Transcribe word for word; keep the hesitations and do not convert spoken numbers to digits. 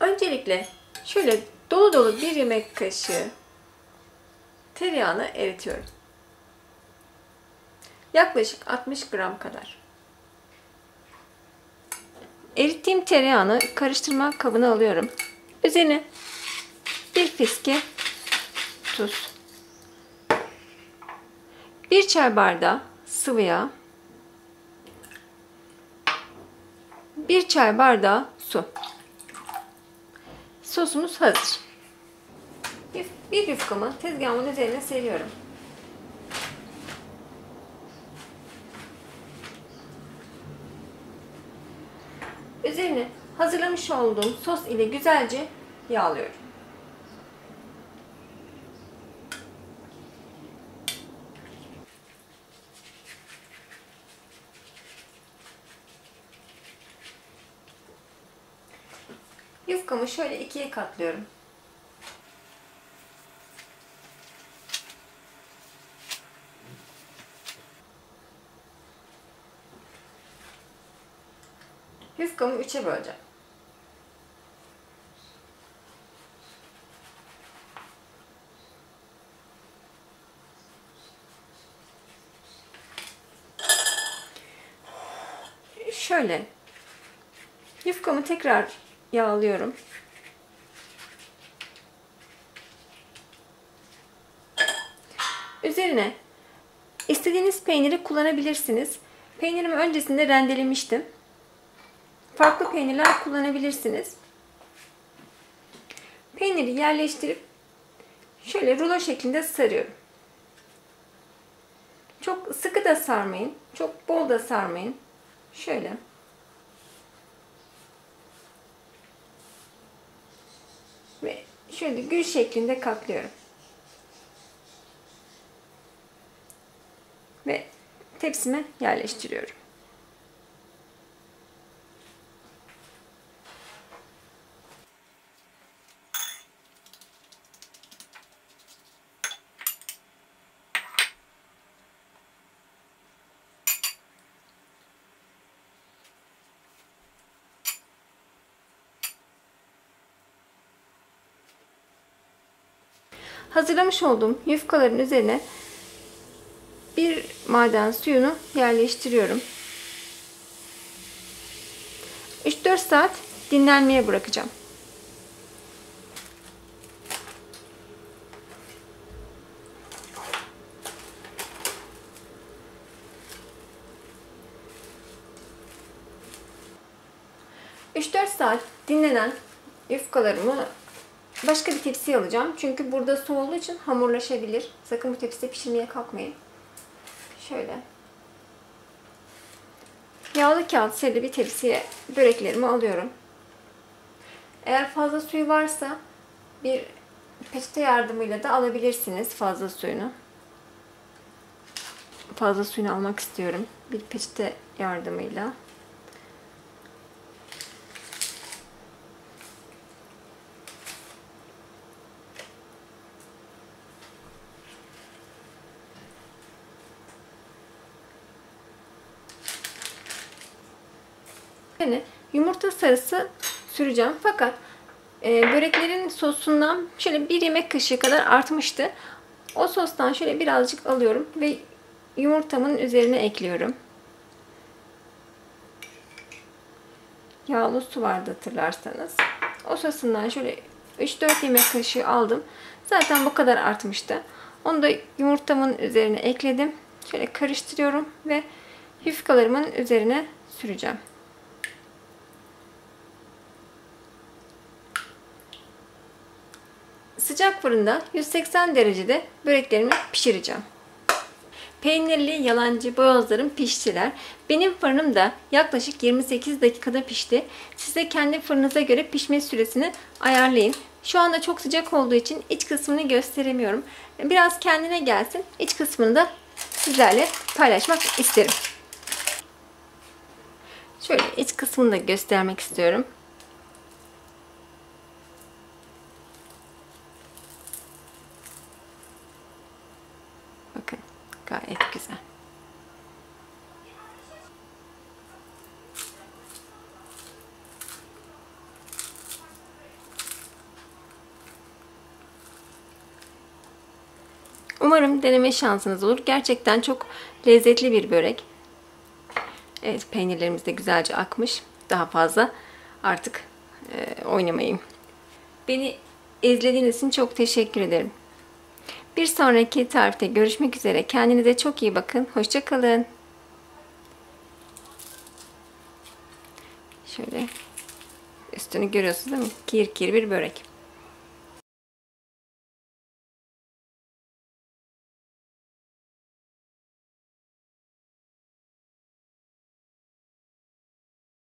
Öncelikle şöyle dolu dolu bir yemek kaşığı tereyağını eritiyorum. Yaklaşık altmış gram kadar. Erittiğim tereyağını karıştırma kabına alıyorum. Üzerine bir fiske tuz, bir çay bardağı sıvı yağ, bir çay bardağı su. Sosumuz hazır. Bir yufkamı tezgahımın üzerine seriyorum. Üzerine hazırlamış olduğum sos ile güzelce yağlıyorum. Yufkamı şöyle ikiye katlıyorum. Yufkamı üçe böleceğim. Şöyle yufkamı tekrar yağlıyorum. Üzerine istediğiniz peyniri kullanabilirsiniz. Peynirimi öncesinde rendelemiştim. Farklı peynirler kullanabilirsiniz. Peyniri yerleştirip şöyle rulo şeklinde sarıyorum. Çok sıkı da sarmayın, çok bol da sarmayın. Şöyle. Ve şöyle gül şeklinde katlıyorum. Ve tepsime yerleştiriyorum. Hazırlamış olduğum yufkaların üzerine bir maden suyunu yerleştiriyorum. üç dört saat dinlenmeye bırakacağım. üç dört saat dinlenen yufkalarımı başka bir tepsiye alacağım. Çünkü burada su olduğu için hamurlaşabilir. Sakın bu tepside pişirmeye kalkmayın. Şöyle. Yağlı kağıt serili bir tepsiye böreklerimi alıyorum. Eğer fazla suyu varsa bir peçete yardımıyla da alabilirsiniz fazla suyunu. Fazla suyunu almak istiyorum. Bir peçete yardımıyla. Yumurta sarısı süreceğim. Fakat e, böreklerin sosundan şöyle bir yemek kaşığı kadar artmıştı. O sostan şöyle birazcık alıyorum ve yumurtamın üzerine ekliyorum. Yağlı su vardı hatırlarsanız. O sosundan şöyle üç dört yemek kaşığı aldım. Zaten bu kadar artmıştı. Onu da yumurtamın üzerine ekledim. Şöyle karıştırıyorum ve yufkalarımın üzerine süreceğim. Sıcak fırında yüz seksen derecede böreklerimi pişireceğim. Peynirli yalancı boyozlarım piştiler. Benim fırınım da yaklaşık yirmi sekiz dakikada pişti. Siz de kendi fırınıza göre pişme süresini ayarlayın. Şu anda çok sıcak olduğu için iç kısmını gösteremiyorum. Biraz kendine gelsin. İç kısmını da sizlerle paylaşmak isterim. Şöyle iç kısmını da göstermek istiyorum. Bakın gayet güzel. Umarım deneme şansınız olur. Gerçekten çok lezzetli bir börek. Evet, peynirlerimiz de güzelce akmış. Daha fazla artık e, oynamayayım. Beni izlediğiniz için çok teşekkür ederim. Bir sonraki tarifte görüşmek üzere. Kendinize çok iyi bakın. Hoşça kalın. Şöyle üstünü görüyorsunuz değil mi? Kir kir bir börek.